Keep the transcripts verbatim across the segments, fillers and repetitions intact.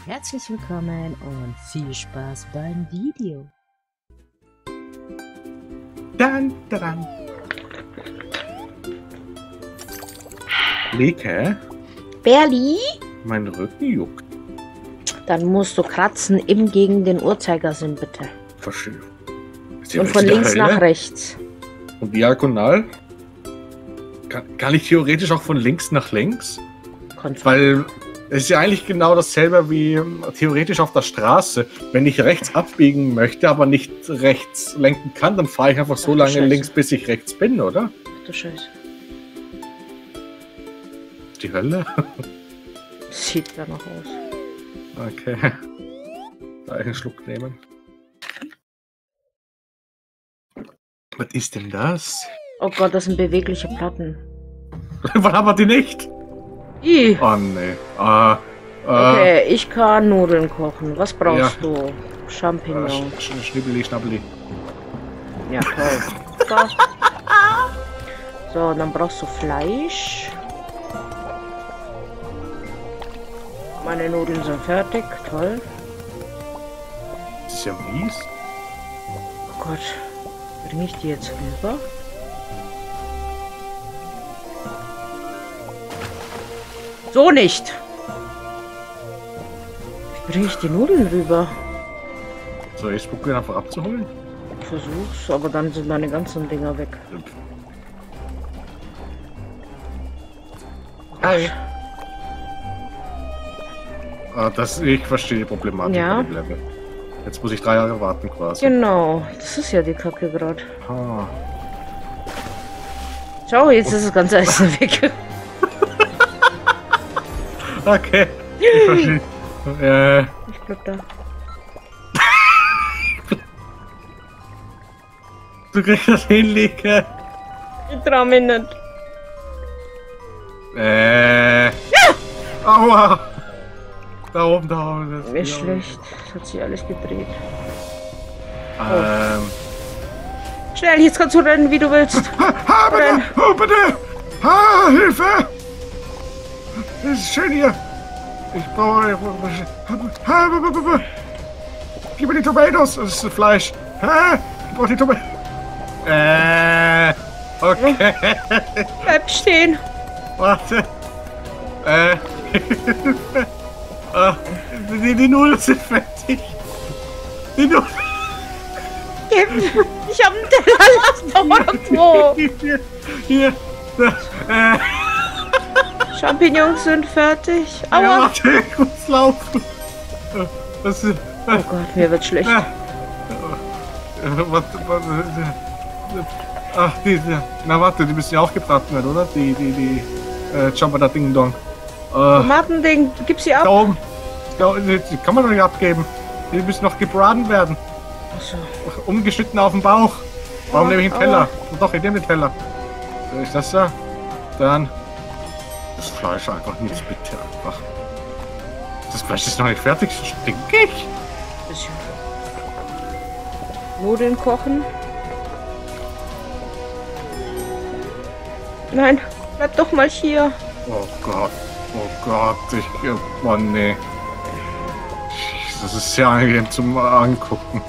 herzlich willkommen und viel Spaß beim Video. Dann, dann. Leke, Berli? mein Rücken juckt. Dann musst du kratzen im gegen den Uhrzeigersinn, bitte. Verstehe. Und von links nach rechts. Und diagonal? Kann, kann ich theoretisch auch von links nach links? Konntest Weil es ist ja eigentlich genau dasselbe wie ähm, theoretisch auf der Straße. Wenn ich rechts abbiegen möchte, aber nicht rechts lenken kann, dann fahre ich einfach so Ach, lange Scheiße. links, bis ich rechts bin, oder? Ach du Scheiße. Die Hölle? Sieht ja noch aus. Okay. Da einen Schluck nehmen. Was ist denn das? Oh Gott, das sind bewegliche Platten. Wann haben wir die nicht? Ih. Oh nee. Äh, äh, Okay, ich kann Nudeln kochen. Was brauchst Ja. du? äh, Champignons. sch sch schnibbeli, schnabbeli. Ja, toll. So. So, dann brauchst du Fleisch. Meine Nudeln sind fertig. Toll. Das ist ja mies. Oh Gott. Bringe ich die jetzt rüber? So nicht! Wie bringe ich die Nudeln rüber? Soll ich es probieren, einfach abzuholen? Ich versuch's, aber dann sind meine ganzen Dinger weg. Hi. Ah, das, ich verstehe die Problematik Ja. bei dem Level. Jetzt muss ich drei Jahre warten quasi. Genau, das ist ja die Kacke gerade. Ah. Schau, jetzt ist das ganze Essen weg. Okay. Ich verstehe. äh, Ich bleib da. du kriegst das hinlegen. Ich trau mich nicht. Äh. Aua. Da oben, da oben. Das Mir ist schlecht. Es hat sich alles gedreht. Ähm. Schnell, jetzt kannst du rennen, wie du willst. Ha, ha, Renn. bitte! Oh, bitte! Ha, Hilfe! Das ist schön hier. Ich brauche... Ha, b- b- b- Gib mir die Tomatoes. Das ist das Fleisch. Ha, ich brauche die Tomatoes. Äh... Okay. Bleib stehen. Warte. Äh... ah, die, die Nudeln sind fertig. Die Nudeln... Ich hab einen Teller, lass doch irgendwo. Hier, hier. Da, äh... Champignons sind fertig. Ja, Aua. warte, ich muss laufen. Das ist... Oh Gott, mir wird schlecht. Äh, warte, warte. Ach, die, die, na warte, die müssen ja auch gebraten werden, oder? Die, die, die, äh, Jumper da Ding Dong. Äh, Tomatending, gib sie da ab. oben. Da, die, die kann man doch nicht abgeben. Die müssen noch gebraten werden. Achso. Umgeschnitten auf dem Bauch. Warum Aua, nehme ich einen aua. Teller? Doch, ich nehme den Teller. Soll ich das da? Dann. Das Fleisch einfach nichts, bitte einfach. Das Fleisch ist noch nicht fertig, so stinkig. Bisschen. Nudeln kochen. Nein, bleib doch mal hier. Oh Gott, oh Gott, ich, oh nee. Das ist sehr angenehm zum Angucken.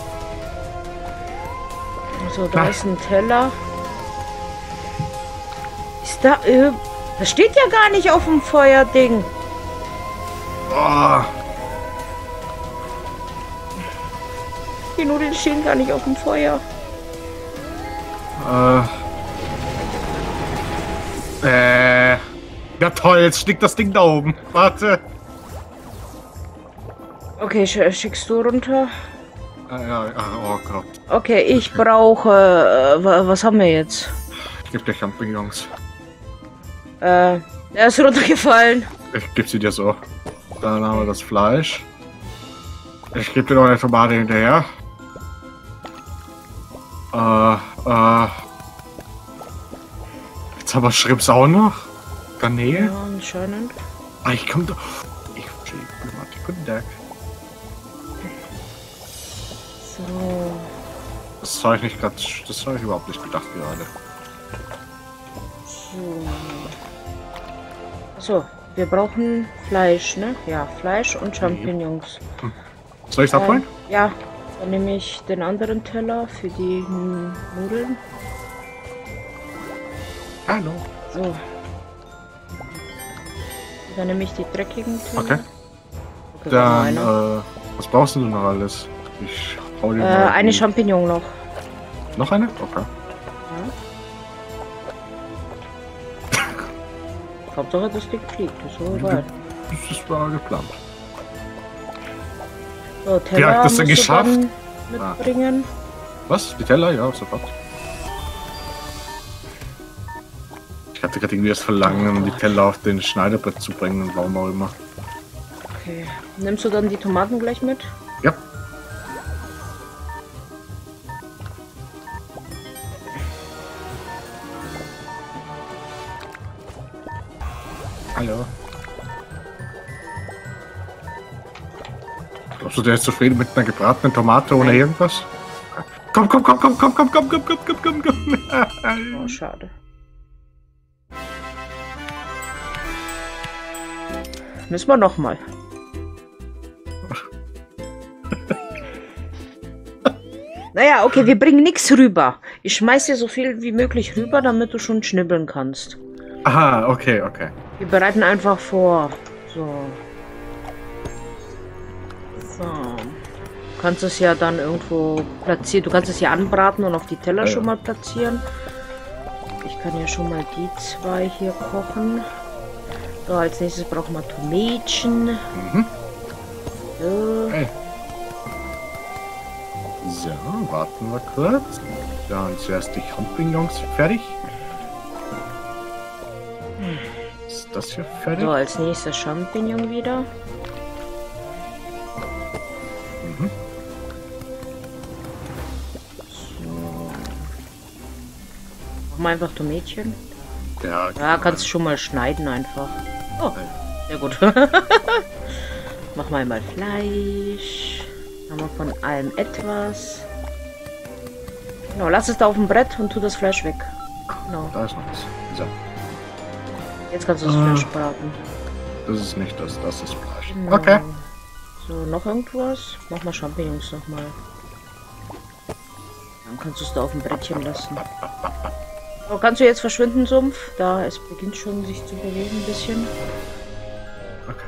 So, da ist ein Teller. Ist da, äh, das steht ja gar nicht auf dem Feuerding. Oh, Die Nudeln stehen gar nicht auf dem Feuer. äh, äh, ja toll, jetzt stickt das Ding da oben. Warte. Okay, sch schickst du runter? Ah, ja, ah, oh Gott, Okay, ich brauche, äh, wa- was haben wir jetzt? ich geb dir Champignons. Äh, er ist runtergefallen. Ich geb sie dir so. Dann haben wir das Fleisch. Ich geb dir noch eine Tomate hinterher. Äh, äh. Jetzt haben wir Shrimps auch noch. Garnelen. Ja, anscheinend. Ah, ich komm doch. Ich verstehe die Problematik. Guten Tag. So. Das habe ich nicht gerade. Das habe ich überhaupt nicht gedacht gerade. So. So, Wir brauchen Fleisch, ne? Ja, Fleisch und Champignons. Hm. Soll ich es abholen? Äh, ja, dann nehme ich den anderen Teller für die hm, Nudeln. Hallo. So. Dann nehme ich die dreckigen Teller. Okay. Okay, Dann, äh, was brauchst du noch alles? Ich hau dir äh, mal eine die... Champignon noch. Noch eine? Okay. Ja. Hauptsache das Ding fliegt, ist so egal. Das war geplant. So, Teller Wie hat das denn musst du geschafft? dann mitbringen. Was? Die Teller? Ja, sofort. Ich hatte gerade irgendwie das Verlangen, die Teller auf den Schneiderbrett zu bringen, warum auch immer. Okay. Nimmst du dann die Tomaten gleich mit? Ja. Hallo. Glaubst du, der ist zufrieden mit einer gebratenen Tomate ohne Nein. irgendwas? Komm, komm, komm, komm, komm, komm, komm, komm, komm, komm, komm, komm. Oh, schade. Müssen wir noch mal. Naja, okay, wir bringen nichts rüber. Ich schmeiß dir so viel wie möglich rüber, damit du schon schnibbeln kannst. Aha, okay, okay. Wir bereiten einfach vor. So. So. Du kannst es ja dann irgendwo platzieren. Du kannst es ja anbraten und auf die Teller Ja, schon ja. mal platzieren. Ich kann ja schon mal die zwei hier kochen. So, als nächstes brauchen wir Tomätchen. Mhm. So. Hey. So, warten wir kurz. Dann zuerst die Champignons fertig. Ist das hier fertig? So, als nächstes Champignon wieder. Mhm. So. Machen wir einfach Tomätchen. Ja, Ja, kannst du schon mal schneiden einfach. Oh, sehr gut. Mach mal mal Fleisch. Haben wir von allem etwas. Genau, lass es da auf dem Brett und tu das Fleisch weg. Genau. Da ist noch was. So, Jetzt kannst du das Ah. Fleisch braten. das ist nicht das, das ist Fleisch. Genau. Okay. So, noch irgendwas? Mach mal Champignons nochmal. Dann kannst du es da auf dem Brettchen lassen. So, kannst du jetzt verschwinden, Sumpf? Da, es beginnt schon sich zu bewegen ein bisschen. Okay.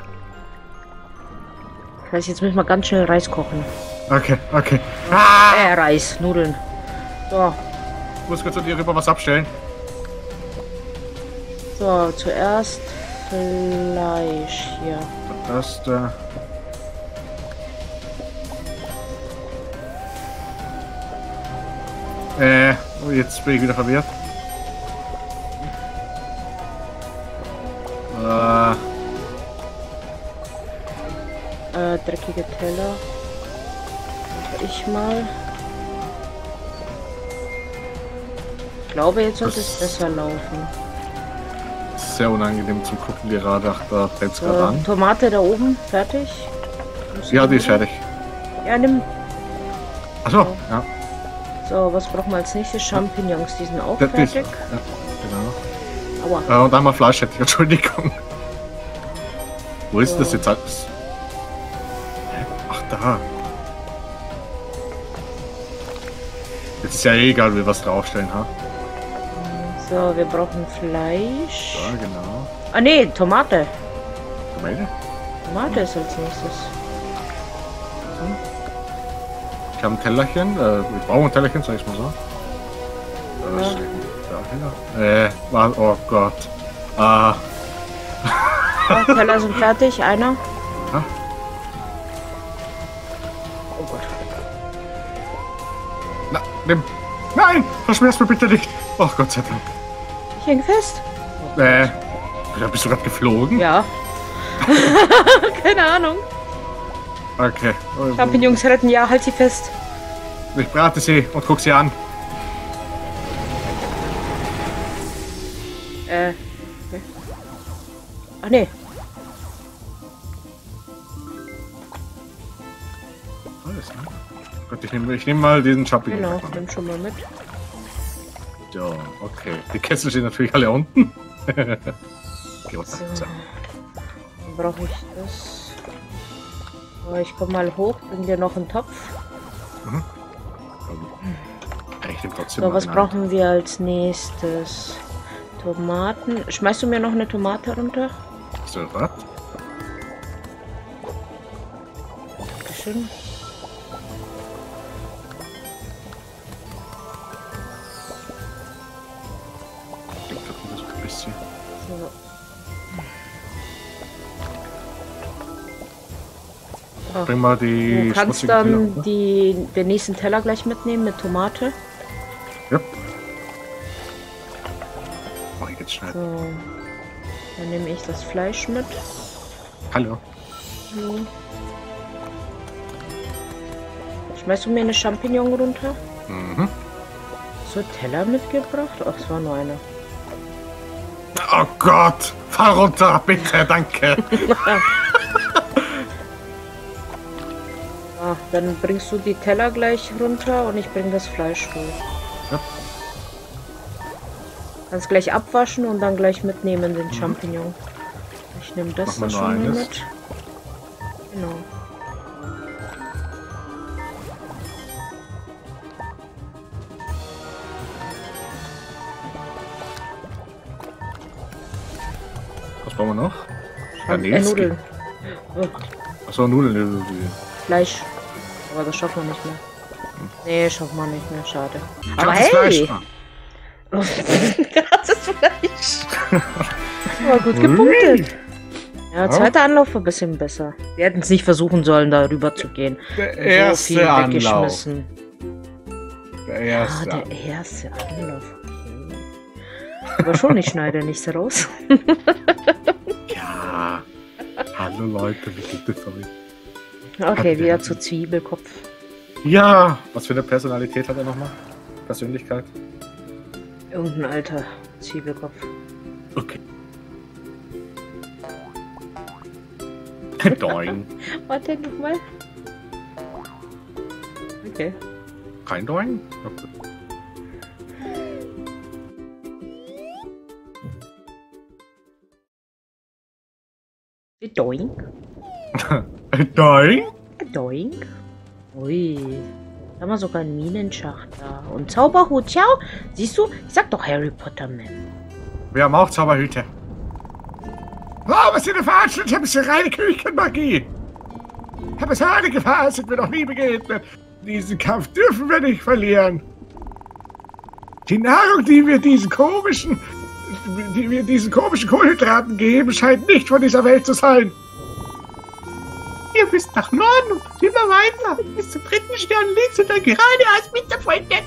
Das heißt, jetzt müssen wir ganz schnell Reis kochen. Okay, okay. Ah! Äh, Reis, Nudeln. So, Ich muss kurz an dir rüber was abstellen. so, zuerst Fleisch hier. Das da. Äh, oh, jetzt bin ich wieder verwirrt. Äh, Äh, dreckige Teller. Mach ich mal. Ich glaube, jetzt sollte es Das- besser laufen. sehr unangenehm zum Gucken gerade. Ach, da brennt's gerade So, an. Tomate da oben, fertig. Musst du Ja, die ist nehmen? fertig. Ja, nimm. Achso, ja. So, was brauchen wir als nächstes? Champignons, die sind auch Das ist, fertig. ja, genau. Aua. Äh, und einmal Fleisch hätte ich, Entschuldigung. Wo ist So. das jetzt alles? Hä? Ach, da. Jetzt ist ja eh egal, wie wir was draufstellen, ha? So, wir brauchen Fleisch. Ja, genau. Ah, nee, Tomate. Tomate? Tomate ist als nächstes. Ich habe ein Tellerchen. Äh, wir brauchen ein Tellerchen, sag ich mal so. Das Ja. da, hier. Äh, war, oh Gott. Ah, Ja, Teller sind fertig, einer. Ah. Oh Gott. na, nimm. Nein, verschmier's mir bitte nicht. Oh Gott sei Dank. Ich häng fest. Äh, da bist du gerade geflogen? Ja. Keine Ahnung. Okay. Champignons retten, ja, halt sie fest. Ich brate sie und guck sie an. Äh. Okay. Ach nee. Alles, ne? Gut, ich nehme ich nehm mal diesen Champignon. Genau, mit. nimm schon mal mit. So, okay. Die Kessel stehen natürlich alle unten. Okay, was So. so. Dann brauche ich das. Oh, ich komme mal hoch, bring dir noch einen Topf. Mhm. Ich nehme trotzdem So, was mal brauchen wir als nächstes? Tomaten. Schmeißt du mir noch eine Tomate runter? So, was? Dankeschön. Ich glaube, das ist ein bisschen. So. Oh. Bring mal die Du kannst schmutzige dann Teller, ne? die, den nächsten Teller gleich mitnehmen mit Tomate. Ja. Mach ich jetzt schnell. So. Dann nehme ich das Fleisch mit. Hallo. Hallo. Schmeißt du mir eine Champignon runter? Mhm. Hast du Teller mitgebracht? Ach, es war nur eine. Oh Gott! Fahr runter, bitte, danke! Ah, dann bringst du die Teller gleich runter und ich bring das Fleisch hoch. Ja. Kannst gleich abwaschen und dann gleich mitnehmen den Champignon. Ich nehme das Mach mal da nur schon mal eines. mit. Genau. Was brauchen wir noch? Äh, nee, es Nudeln. Oh, Achso, Nudeln. Fleisch. Aber das schaffen wir nicht mehr. Nee, schaffen wir nicht mehr. Schade. Aber Ganzes hey! Fleisch. Ah. Krasses Fleisch. War gut gepunktet. Ja, zweiter Anlauf war ein bisschen besser. Wir hätten es nicht versuchen sollen, da rüber zu gehen. Der So erste viel Anlauf. weggeschmissen. Der Ah, erste. der erste Anlauf. Okay. Aber schon, ich schneide nichts raus. Ja. Hallo Leute, wie geht es euch? Okay, wieder zu Zwiebelkopf. Ja. Was für eine Personalität hat er nochmal? Persönlichkeit? Irgendein alter Zwiebelkopf. Okay. Doing. Warte nochmal. Okay. Kein Doing? Okay. Doink. Doing? Doink. Ui. Da haben wir sogar einen Minenschacht da. Und Zauberhut, ciao. Siehst du? Ich sag doch Harry Potter, man. Wir haben auch Zauberhüte. Oh, was für eine veranstaltete reine Küchenmagie. Habesade Gefahr sind wir noch nie begegnet. Diesen Kampf dürfen wir nicht verlieren. Die Nahrung, die wir diesen komischen, die wir diesen komischen Kohlenhydraten geben, scheint nicht von dieser Welt zu sein. Ihr müsst nach Norden und immer weiter. Bis zum dritten Stern liegt und dann geradeaus mit der Freundin.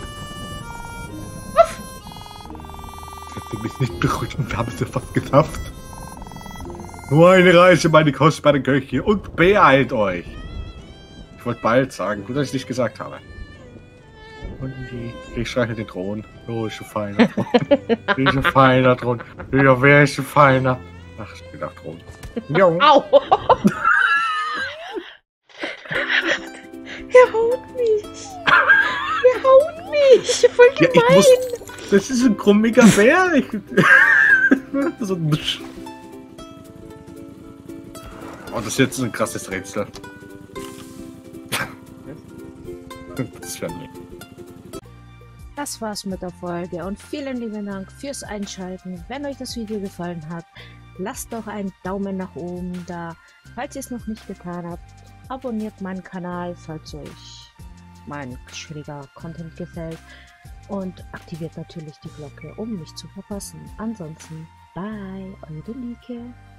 Kannst du mich nicht beruhigen? Wir haben es ja fast geschafft. Nur eine Reise, meine kostbare Köche, und beeilt euch. Ich wollte bald sagen, gut, dass ich es nicht gesagt habe. Und die, ich streiche den Thron. Oh, ist ein feiner Thron. Ist ein feiner Thron. Ja, wer ist ein feiner? Ach, ich bin auf Thron. Ja. Au! Er haut mich! Er haut mich! Voll Ja, gemein! ich muss, das ist ein krummiger Bär. Ich, so ein Oh, das ist jetzt ein krasses Rätsel. Das ist schon nicht. Das war's mit der Folge und vielen lieben Dank fürs Einschalten. Wenn euch das Video gefallen hat, lasst doch einen Daumen nach oben da. Falls ihr es noch nicht getan habt, abonniert meinen Kanal, falls euch mein schräger Content gefällt. Und aktiviert natürlich die Glocke, um nichts zu verpassen. Ansonsten, bye, eure Lieke.